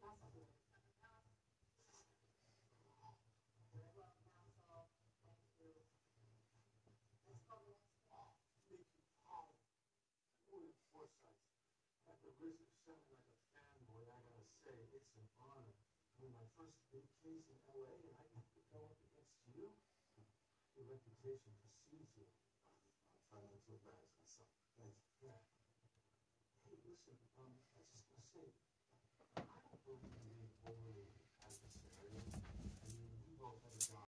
At the risk of sounding like a fanboy, I gotta say, it's an honor. I mean, my first big case in LA, and I get to go up against you. Your reputation precedes you. I'll try not to embarrass myself. Thanks. Yeah. Hey, listen, I was just gonna say, I don't believe in being overly adversarial. I mean, we both have a job